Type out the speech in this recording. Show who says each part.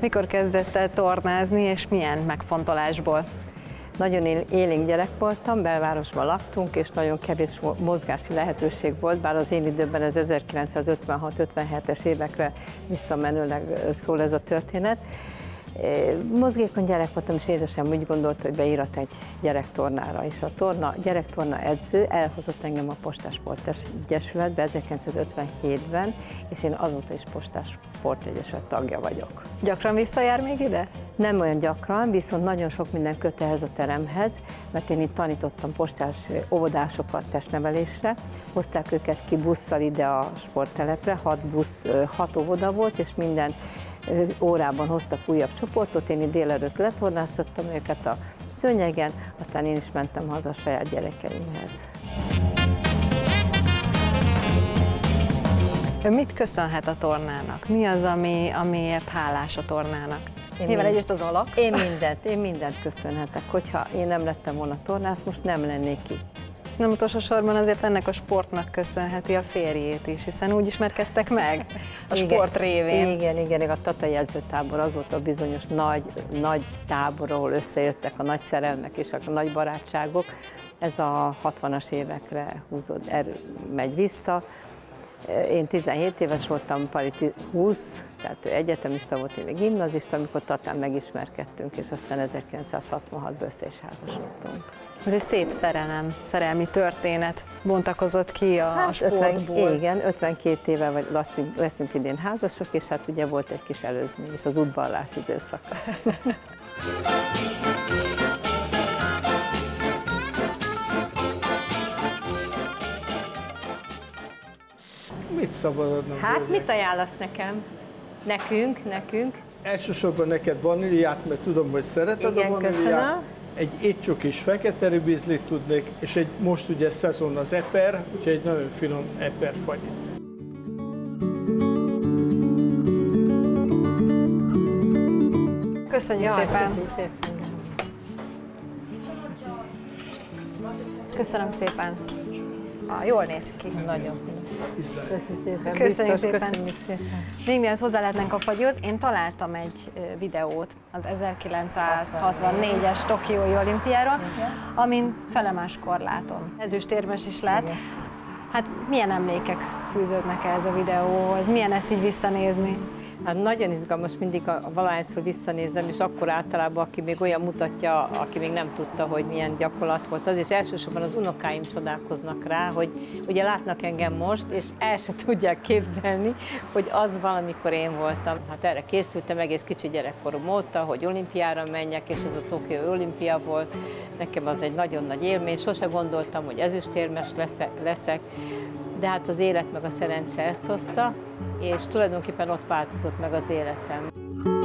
Speaker 1: Mikor kezdett el tornázni, és milyen megfontolásból?
Speaker 2: Nagyon élénk gyerek voltam, belvárosban laktunk, és nagyon kevés mozgási lehetőség volt, bár az én időben ez 1956-57-es évekre visszamenőleg szól ez a történet. Mozgékony gyerek voltam, és édesem úgy gondolta, hogy beírat egy gyerektornára, és a gyerektorna edző elhozott engem a Postás Sportegyesületbe 1957-ben, és én azóta is Postás Sportegyesület tagja vagyok.
Speaker 1: Gyakran visszajár még ide?
Speaker 2: Nem olyan gyakran, viszont nagyon sok minden köt ehhez a teremhez, mert én itt tanítottam postás óvodásokat testnevelésre, hozták őket ki busszal ide a sporttelepre, 6 óvoda volt, és minden órában hoztak újabb csoportot, én itt délelőtt letornáztattam őket a szőnyegen, aztán én is mentem haza a saját gyerekeimhez.
Speaker 1: Ön mit köszönhet a tornának? Mi az, amiért hálás a tornának? Nyilván egyrészt az alap.
Speaker 2: Én mindent köszönhetek. Hogyha én nem lettem volna tornász, most nem lennék ki.
Speaker 1: Nem utolsó sorban azért ennek a sportnak köszönheti a férjét is, hiszen úgy ismerkedtek meg a sport révén.
Speaker 2: Igen, a tatai edzőtábor az volt a bizonyos nagy tábor, ahol összejöttek a nagy szerelmek és a nagy barátságok. Ez a 60-as évekre megy vissza. Én 17 éves voltam, Pali 20, tehát ő egyetemista volt, én még gimnazista, amikor Tatán megismerkedtünk, és aztán 1966-ban össze is házasodtunk.
Speaker 1: Ez egy szép szerelmi történet bontakozott ki a sportból.
Speaker 2: Igen, 52 éve leszünk idén házasok, és hát ugye volt egy kis előzmény is, az udvarlás időszaka.
Speaker 3: Mit szabadodnak?
Speaker 2: Hát mit ajánlasz nekem? Nekünk?
Speaker 3: Elsősorban neked vaníliát, mert tudom, hogy szereted a vaníliát.
Speaker 2: Köszönöm.
Speaker 3: Egy étcsokis fekete ribizlit tudnék, és most ugye szezon az eper, úgyhogy egy nagyon finom eperfagyit.
Speaker 1: Köszönjük szépen! Köszönöm szépen! Jól néz ki.
Speaker 2: Nagyon.
Speaker 1: Köszönjük szépen. Még mielőtt hozzálátnánk a fagyhoz, én találtam egy videót az 1964-es Tokiói olimpiára, amin felemás korláton ezüstérmes is lett. Hát milyen emlékek fűződnek ehhez a videóhoz? Milyen ezt így visszanézni?
Speaker 2: Hát nagyon izgalmas mindig, valahányszor visszanézem, és akkor általában, aki még olyan mutatja, aki még nem tudta, hogy milyen gyakorlat volt az, és elsősorban az unokáim csodálkoznak rá, hogy ugye látnak engem most, és el se tudják képzelni, hogy az valamikor én voltam. Hát erre készültem egész kicsi gyerekkorom óta, hogy olimpiára menjek, és ez a Tokiói olimpia volt. Nekem az egy nagyon nagy élmény, sose gondoltam, hogy ezüstérmes leszek, de hát az élet meg a szerencse ezt hozta, és tulajdonképpen ott változott meg az életem.